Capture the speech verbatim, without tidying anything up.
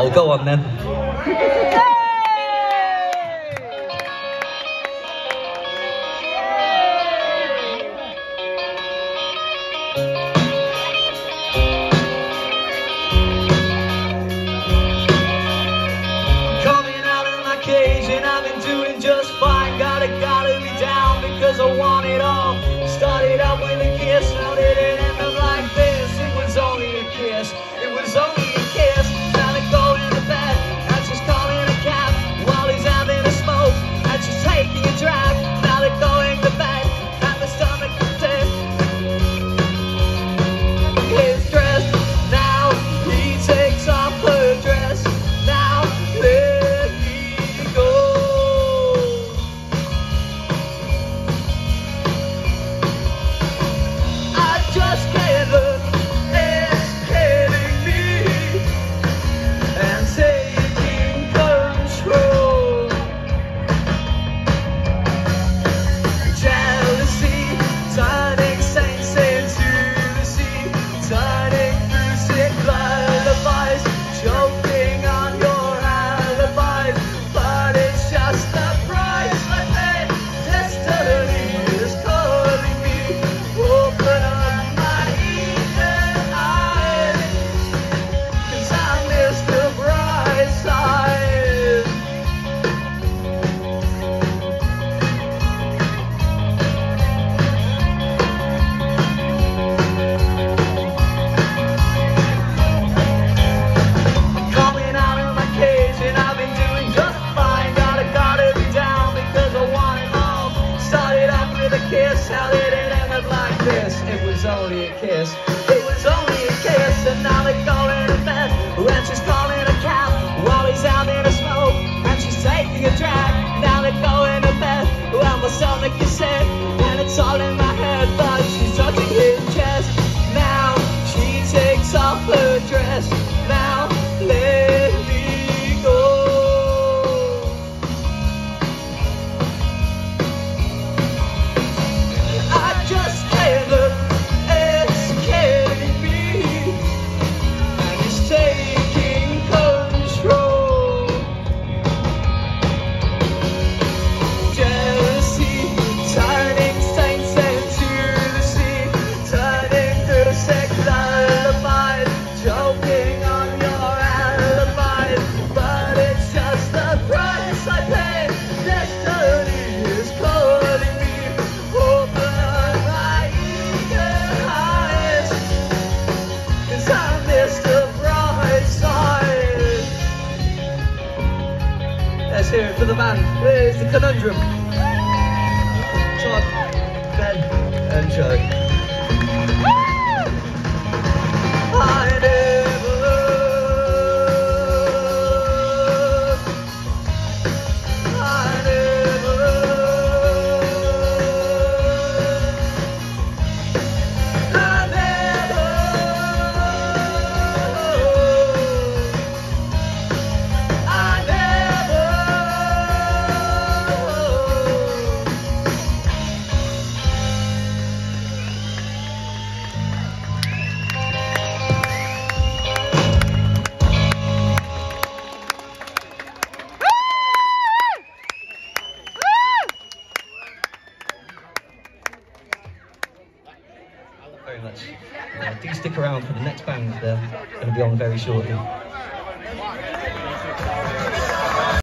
Oh, go on then. Because I want it all. Started out with a kiss, now did it end up like this? It was only a kiss, it was only a kiss. Now they're going to bed, and she's calling a cab while he's having a smoke, and she's taking a drag. Now they're going to bed, and the stomach is dead. His dress, now he takes off her dress. Now let me go. Just can't look, it's killing me and taking control. Jealousy, turning saints into the sea, turning through sick lullabies, choking on your alibis. But it's just the price I pay. Destiny is calling me. Open up. How did it end up like this? It was only a kiss, it was only a kiss. And now they're going to bed, and she's calling a cab while he's having a smoke, and she's taking a drag. Now they're going to bed, and my stomach is sick, and it's all in my head, but she's touching his chest. Now she takes off her dress. Now let me go. Just can't look, it's killing me, and it's taking control. Jealousy, turning saints into the sea, turning through sick lullabies, choking on your alibis. But it's just the price I pay. Destiny is calling me. Open Let's hear it for the band. Here's the Conundrum. Todd, Ben, and Joe. I never, I never, I never, I never. Very much. Uh, do stick around for the next band. They're going to be on very shortly.